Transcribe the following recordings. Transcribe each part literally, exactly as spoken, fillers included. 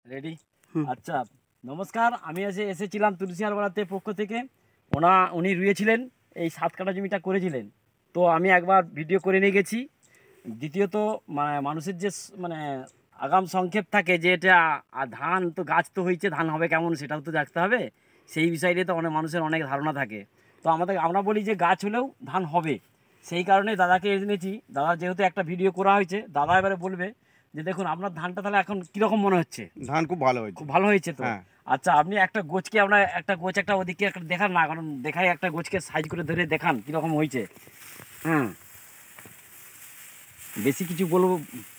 Ready? আচ্ছা, নমস্কার। আমি এসে এসেছিলাম তুলসিয়ার বাড়াতে পক্ষ থেকে। ওনা উনি রুয়েছিলেন, এই সাত কাটা জমিটা করেছিলেন। তো আমি একবার ভিডিও করে নিয়ে গেছি। দ্বিতীয়ত মানে মানুষের যে মানে আগাম সংক্ষেপ থাকে যে এটা ধান তো গাছ তো হয়েছে, ধান হবে কেমন সেটাও তো দেখতে হবে। সেই বিষয়ে তো অনেক মানুষের অনেক ধারণা থাকে। তো আমাদের আমরা বলি যে গাছ হলেও ধান হবে। সেই কারণে দাদাকে এনেছি। দাদা যেহেতু একটা ভিডিও করা হয়েছে, দাদা এবারে বলবে যে দেখুন আপনার ধানটা তাহলে এখন কিরকম মনে হচ্ছে। ধান খুব ভালো হয়েছে, খুব ভালো হয়েছে তো। হ্যাঁ। আচ্ছা, আপনি একটা গোছকে আমরা একটা গোছ একটা ওদিকে একটা দেখান না, কারণ দেখাই একটা গোছকে সাইজ করে ধরে দেখান কিরকম হয়েছে। হ্যাঁ, বেশি কিছু বলবো।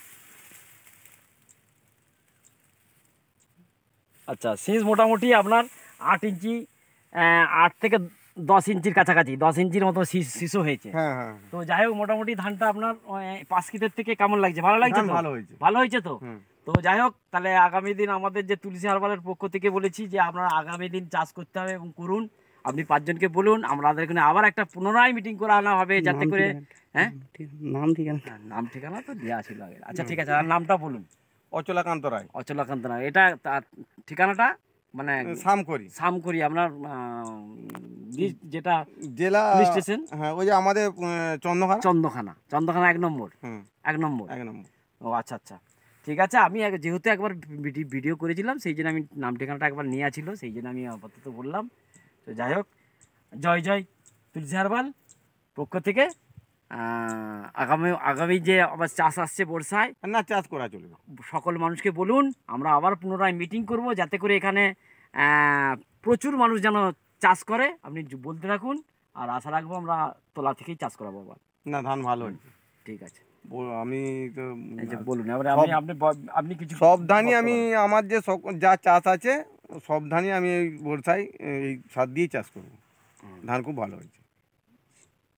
আচ্ছা, সিজ মোটামুটি আপনার আট ইঞ্চি, আট থেকে দশ ইঞ্চির কাছাকাছি, দশ ইঞ্চির মতো শিশু হয়েছে। হ্যাঁ হ্যাঁ। তো যাই হোক, মোটামুটি ধানটা আপনার পাঁচ কিতের থেকে কেমন লাগছে? ভালো লাগছে তো? ভালো হয়েছে, ভালো হয়েছে তো। তো যাই হোক, তাহলে আগামী দিন আমাদের যে তুলসী হারবালের পক্ষ থেকে বলেছি যে আপনারা আগামী দিন চাষ করতে হবে এবং করুন। আপনি পাঁচজনকে বলুন, আমাদের এখানে আবার একটা পুনরায় মিটিং করা আনা হবে যাতে করে। হ্যাঁ, নাম ঠিকানা নাম ঠিকানা তো দেওয়া ছিল আগে। আচ্ছা ঠিক আছে, আর নামটা বলুন। অচলাকান্ত রায়। অচলাকান্ত রায়, এটা তার ঠিকানাটা মানে সামকরি। সামকরি আপনার যেটা জেলা পুলিশ স্টেশন। হ্যাঁ, ওই যে আমাদের চন্দ্রখানা। চন্দ্রখানা চন্দ্রখানা এক নম্বর। হুম, এক নম্বর এক নম্বর। ও আচ্ছা আচ্ছা, ঠিক আছে। আমি যেহেতু একবার ভিডিও করেছিলাম সেই জন্য আমি নাম ঠিকানাটা একবার নেওয়া ছিল, সেই জন্য আমি আপাতত বললাম। তো যাই হোক, জয় জয় তুলসী হারবাল পক্ষ থেকে। আগামী আগামী যে আবার চাষ আসছে বর্ষায়, না চাষ করা চলবে, সকল মানুষকে বলুন আমরা আবার পুনরায় মিটিং করব যাতে করে এখানে প্রচুর মানুষ যেন চাষ করে। আপনি বলতে থাকুন, আর আশা রাখবো আমরা তোলা থেকেই চাষ করাবো আবার। না ধান ভালো হয়েছে, ঠিক আছে। আমি তো বলুন এবারে, আপনি আপনি আপনি কিছু সব ধানই আমি আমার যে যা চাষ আছে সব ধানই আমি এই বর্ষায় এই সার দিয়ে চাষ করবো। ধান খুব ভালো হয়েছে।